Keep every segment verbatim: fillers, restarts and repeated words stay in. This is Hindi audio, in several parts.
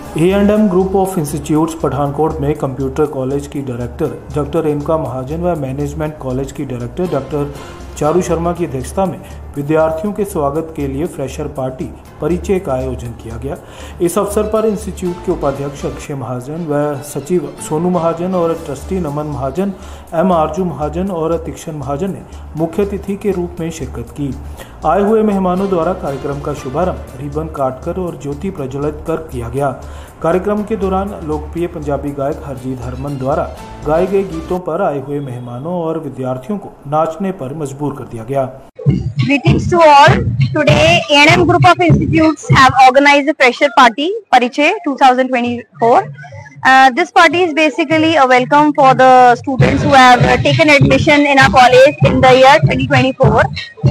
A and M group of institutes Pathankot में कंप्यूटर कॉलेज की डायरेक्टर डॉक्टर रेणुका महाजन व मैनेजमेंट कॉलेज की डायरेक्टर डॉक्टर चारू शर्मा की अध्यक्षता में विद्यार्थियों के स्वागत के लिए फ्रेशर पार्टी परिचय का आयोजन किया गया। इस अवसर पर इंस्टीट्यूट के उपाध्यक्ष अक्षय महाजन व सचिव सोनू महाजन और ट्रस्टी नमन महाजन, एम आरजू महाजन और तीक्षण महाजन ने मुख्य अतिथि के रूप में शिरकत की। आए हुए मेहमानों द्वारा कार्यक्रम का शुभारंभ रिबन काटकर और ज्योति प्रज्वलित कर किया गया। कार्यक्रम के दौरान लोकप्रिय पंजाबी गायक हरजीत हरमन द्वारा गाए गए गीतों पर आए हुए मेहमानों और विद्यार्थियों को नाचने पर मजबूर कर दिया गया। Greetings to all. Today, A and M Group of Institutes have organized a fresher party, Parichay twenty twenty-four. Uh, this party is basically a welcome for the students who have uh, taken admission in our college in the year twenty twenty-four.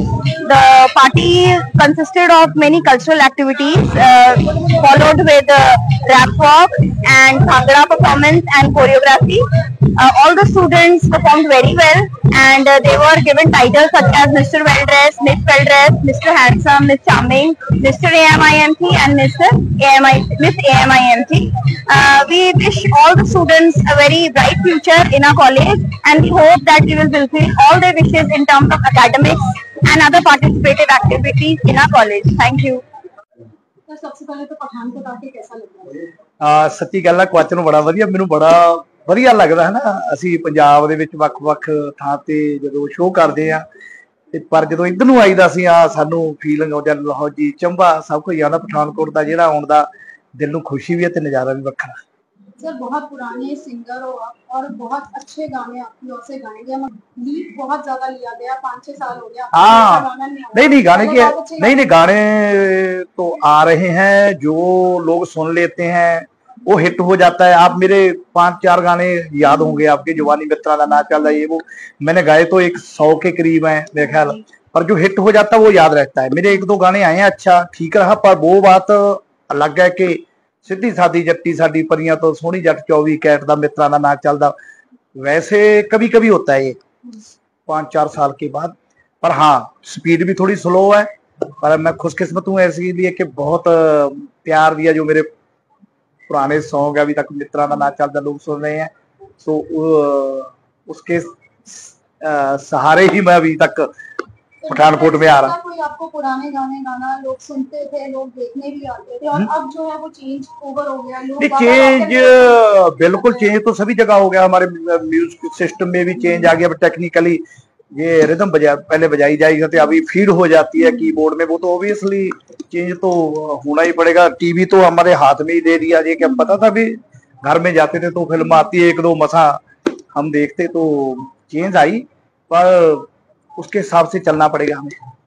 The party consisted of many cultural activities, uh, followed with uh, rap walk and bhangra performance and choreography. Uh, all the students performed very well, and uh, they were given titles such as Mister Well Dressed, Miss Well Dressed, Mister Handsome, Miss Charming, Mister A M I M T, and Mister A M I Miss A M I M T. Uh, we wish all the students a very bright future in our college, and we hope that we will fulfill all their wishes in terms of academics and other participative activities in our college. Thank you. सबसे पहले तो पठानकोट आके कैसा लगा? आ सच्ची गल है, क्वेश्चन बड़ा वधिया, मैनू बड़ा वधिया लगदा है ना। ਅਸੀਂ ਪੰਜਾਬ ਦੇ ਵਿੱਚ ਵੱਖ-ਵੱਖ ਥਾਂ ਤੇ ਜਦੋਂ ਸ਼ੋਅ ਕਰਦੇ ਆ ਤੇ ਪਰ ਜਦੋਂ ਇੱਧਰ ਨੂੰ ਆਈਦਾ ਸੀ ਆ ਸਾਨੂੰ ਫੀਲਿੰਗ ਹੋ ਜਾਂਦੀ ਲਾਹੌਰ ਜੀ ਚੰਬਾ ਸਭ ਕੁਝ ਆਉਂਦਾ। ਪਠਾਨਕੋਟ ਦਾ ਜਿਹੜਾ ਆਉਣ ਦਾ ਦਿਲ ਨੂੰ ਖੁਸ਼ੀ ਵੀ ਹੈ ਤੇ ਨਜ਼ਾਰਾ भी ਵੱਖਰਾ। सर बहुत पुराने सिंगर हो आप और बहुत अच्छे गाने आपकी ओर से गाए गए, लीड बहुत ज्यादा लिया गया, पाँच छह साल हो गया। हाँ नहीं नहीं गाने के नहीं नहीं गाने तो आ रहे हैं, जो लोग सुन लेते हैं वो हिट हो जाता है। आप मेरे पांच चार गाने याद होंगे आपके, जवानी मित्रा का ना चल रहा है, वो मैंने गाए तो एक सौ के करीब है मेरे ख्याल, पर जो हिट हो जाता है वो याद रहता है। मेरे एक दो गाने आए हैं, अच्छा ठीक रहा, पर वो बात अलग है कि सिद्धी सादी जट्टी साडी परियां तो सोहनी जट चौबी कैट दा मित्रा दा ना चलदा, वैसे कभी कभी होता है ये पांच चार साल के बाद। पर हाँ स्पीड भी थोड़ी स्लो है, पर मैं खुशकिस्मत हूँ ऐसे लिए कि बहुत प्यार दिया जो मेरे पुराने सॉन्ग अभी तक मित्रा दा ना चलदा लोग सुन रहे हैं, तो उसके सहारे ही मैं अभी तक पठानकोट में आ रहा। कोई आपको पुराने गाने गाना लोग सुनते थे, लोग देखने भी आते थे, और अब जो है वो चेंज ओवर हो गया। लोग चेंज बिल्कुल चेंज तो सभी जगह हो गया, हमारे म्यूजिक सिस्टम में भी चेंज आ गया। टेक्निकली ये रिदम बजा पहले बजाई जाएगी तो अभी फीड हो जाती है कीबोर्ड में, वो तो ऑब्वियसली चेंज तो होना ही पड़ेगा। टीवी तो हमारे हाथ में ही दे दिया, ये क्या पता था भी घर में जाते थे तो फिल्म आती है एक दो मसा हम देखते, तो चेंज आई, पर उसके हिसाब से चलना पड़ेगा हमें।